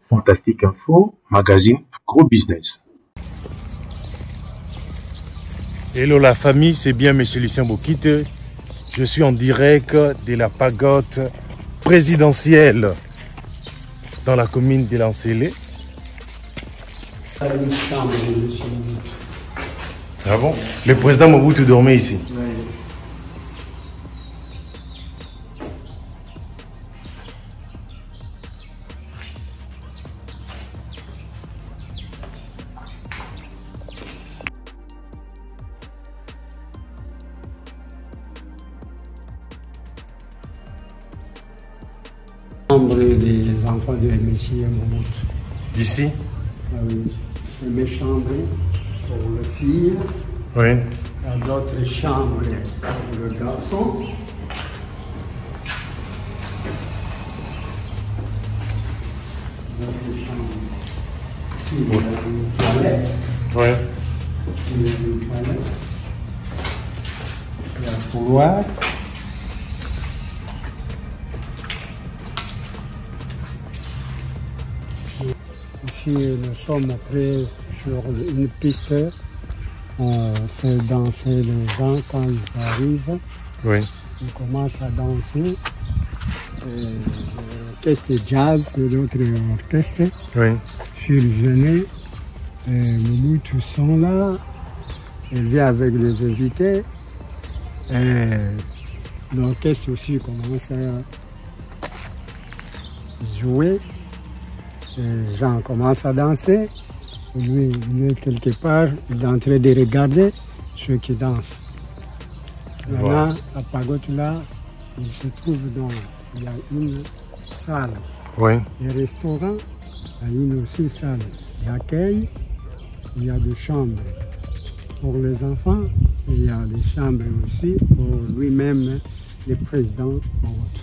Fantastique Info, magazine Gros Business. Hello la famille, c'est bien Monsieur Lucien Bokite. Je suis en direct de la pagode présidentielle dans la commune de Lancélé. Ah bon? Le président Mobutu dormait ici. Oui. Chambre des enfants de M. Mobutu. Ici? Ah oui. Mes chambres pour les filles. Oui. Il y a d'autres chambres pour le garçon. D'autres chambres. Il y a une toilette. Oui. Il y a une toilette. Il y a un couloir. Ici, nous sommes près sur une piste. On fait danser les gens quand ils arrivent. Oui. On commence à danser. L'orchestre jazz, l'autre orchestre. Oui. Sur le Genet. Mobutu sont là. Il vient avec les invités. L'orchestre aussi commence à jouer. Les gens commencent à danser. Lui, quelque part, il est en train de regarder ceux qui dansent. Maintenant, à Pagode là, il se trouve dans, il y a une salle. Oui. Le restaurant, il y a une aussi salle d'accueil. Il y a des chambres pour les enfants. Il y a des chambres aussi pour lui-même, le président Mobutu.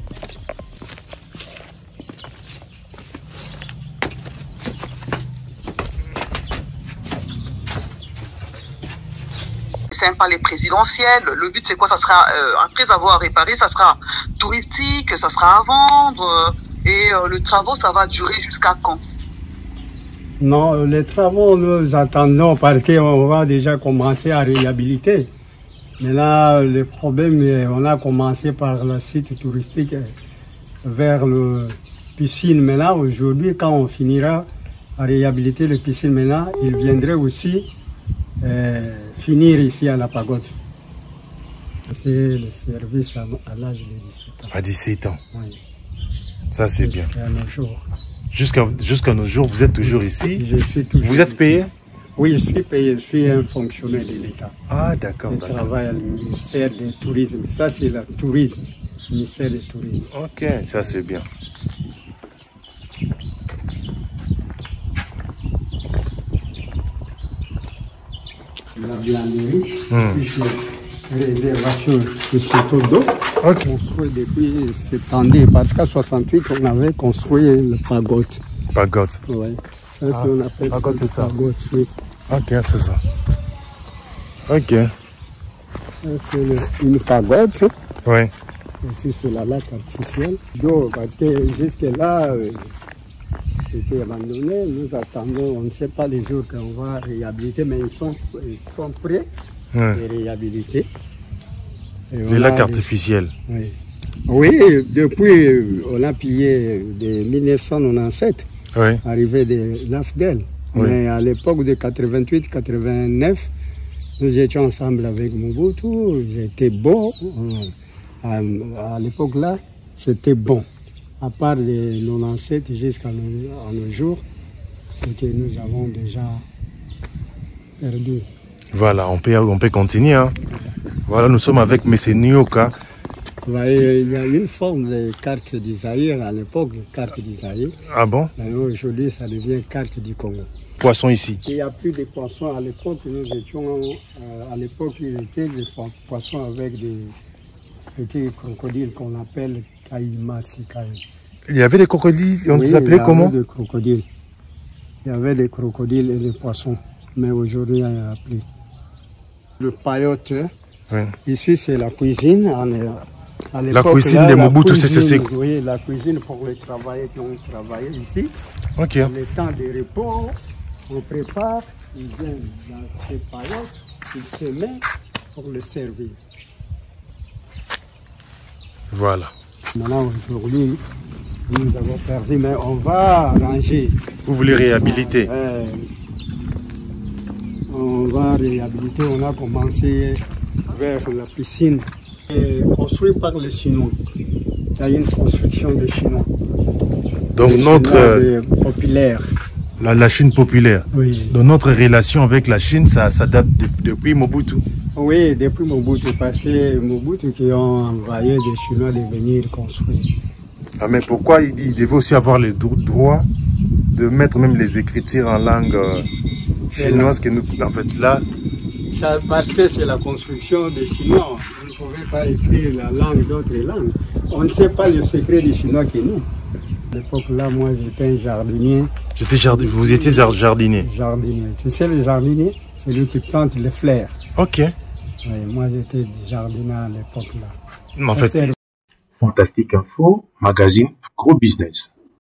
Sympa les présidentielles. Le but c'est quoi? Ça sera après avoir réparé, ça sera touristique, ça sera à vendre et le travaux ça va durer jusqu'à quand? Non, les travaux nous attendons parce qu'on va déjà commencer à réhabiliter. Mais là, le problème, on a commencé par le site touristique vers le piscine. Maintenant, aujourd'hui, quand on finira à réhabiliter le piscine, maintenant, il viendrait aussi finir ici à la pagode. C'est le service à l'âge de 17 ans. À 17 ans. Oui. Ça c'est bien. Jusqu'à nos jours. Jusqu'à nos jours, vous êtes toujours ici? Je suis toujours Vous êtes ici. payé? Oui, je suis payé. Je suis un fonctionnaire de l'État. Ah d'accord. Je travaille au ministère du Tourisme. Ça c'est le tourisme. Ministère du Tourisme. Ok, ça c'est bien. La vianderie, réservation de château d'eau, construit depuis cette année, parce qu'à 68, on avait construit le pagode. Pagode. Ouais. Ça, on appelle pagode, c'est ça. Pagode, oui. Ok, c'est ça. Ok. C'est une pagode. Oui. Ici, c'est la lac artificielle d'eau, parce que jusque-là, c'était abandonné. Nous attendons, on ne sait pas les jours qu'on va réhabiliter, mais ils sont prêts de réhabiliter. Les lacs artificiels. Oui. Oui, depuis, on a pillé de 1997, arrivé de l'AFDEL. Oui. Mais à l'époque de 88-89, nous étions ensemble avec Mobutu, c'était bon. À l'époque là, c'était bon. À part de 97 jusqu'à nos jours, c'est que nous avons déjà perdu. Voilà, on peut continuer. Hein. Voilà, nous sommes avec M. Nyoka. Il y a une forme de carte d'Isaïr à l'époque, carte d'Isaïr. Ah bon? Aujourd'hui, ça devient carte du Congo. Poisson ici. Il n'y a plus de poissons. À l'époque, nous étions, à l'époque, il était des poissons avec des petits crocodiles qu'on appelle Kaïmasikaï. Il y avait des crocodiles, on les appelait comment? Il y avait des crocodiles. Il y avait des crocodiles et des poissons. Mais aujourd'hui, il n'y en a plus. Le paillote, ici c'est la cuisine. À La l'époque, cuisine là, de la Mobutu cuisine, Sese Seko. Oui, la cuisine pour les travailleurs qui ont travaillé ici. Ok. Le temps de repos, on prépare, ils viennent dans ces paillotes, ils se mettent pour le servir. Voilà. Maintenant, aujourd'hui, nous avons perdu, mais on va ranger. Vous voulez réhabiliter? On va réhabiliter, on a commencé vers la piscine, construite par les Chinois. Il y a une construction des Chinois. Donc notre... populaire. La Chine populaire. Oui. Donc notre relation avec la Chine, ça date depuis Mobutu. Oui, depuis Mobutu, parce que Mobutu qui ont envoyé des Chinois de venir construire. Ah, mais pourquoi il devait aussi avoir le droit de mettre même les écritures en langue chinoise que nous, en fait, là... Ça, parce que c'est la construction des Chinois. Vous ne pouvez pas écrire la langue d'autres langues. On ne sait pas le secret des Chinois que nous. À l'époque là, moi j'étais un jardinier. Vous étiez jardinier? Jardinier. Tu sais le jardinier, c'est lui qui plante les fleurs. Ok. Oui, moi j'étais jardinier à l'époque là. En fait, Fantastique Info, magazine Gros Business.